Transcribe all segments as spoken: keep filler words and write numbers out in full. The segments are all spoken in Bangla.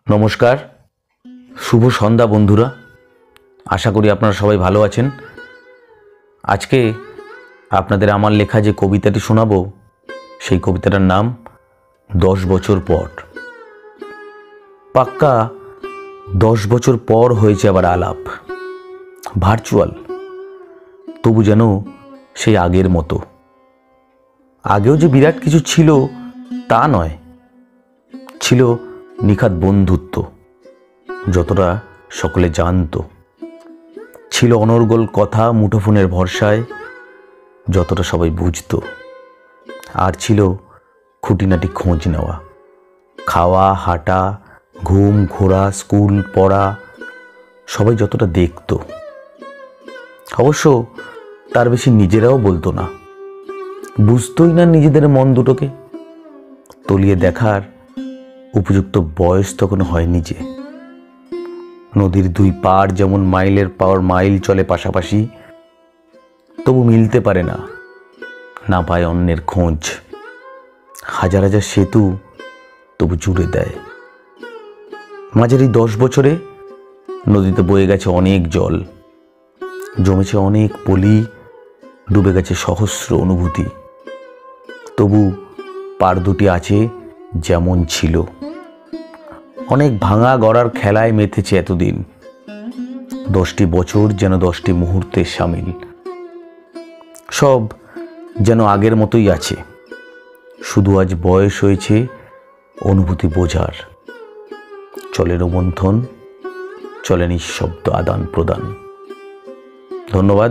নমস্কার, শুভ সন্ধ্যা বন্ধুরা। আশা করি আপনারা সবাই ভালো আছেন। আজকে আপনাদের আমার লেখা যে কবিতাটি শোনাবো, সেই কবিতাটার নাম দশ বছর পর। পাক্কা দশ বছর পর হয়েছে আবার আলাপ, ভার্চুয়াল, তবু যেন সেই আগের মতো। আগেও যে বিরাট কিছু ছিল তা নয়, ছিল নিখাত বন্ধুত্ব, যতটা সকলে জানত। ছিল অনর্গল কথা মুঠোফোনের ভরসায়, যতটা সবাই বুঝত। আর ছিল খুঁটিনাটি খোঁজ নেওয়া, খাওয়া, হাঁটা, ঘুম, ঘোরা, স্কুল, পড়া, সবাই যতটা দেখত। অবশ্য তার বেশি নিজেরাও বলতো না, বুঝতোই না নিজেদের মন দুটোকে। তলিয়ে দেখার উপযুক্ত বয়স তখন হয়নি যে। নদীর দুই পাড় যেমন মাইলের পর মাইল চলে পাশাপাশি, তবু মিলতে পারে না, না পায় অন্যের খোঁজ। হাজার হাজার সেতু তবু জুড়ে দেয়। মাঝের এই দশ বছরে নদীতে বয়ে গেছে অনেক জল, জমেছে অনেক পলি, ডুবে গেছে সহস্র অনুভূতি। তবু পাড় দুটি আছে যেমন ছিল। অনেক ভাঙা গড়ার খেলায় মেতেছে এতদিন। দশটি বছর যেন দশটি মুহূর্তের সামিল। সব যেন আগের মতোই আছে, শুধু আজ বয়স হয়েছে অনুভূতি বোঝার। চলে রোমন্থন, চলে নিঃশব্দ আদান প্রদান। ধন্যবাদ।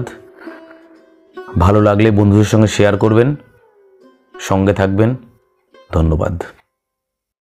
ভালো লাগলে বন্ধুদের সঙ্গে শেয়ার করবেন, সঙ্গে থাকবেন। ধন্যবাদ।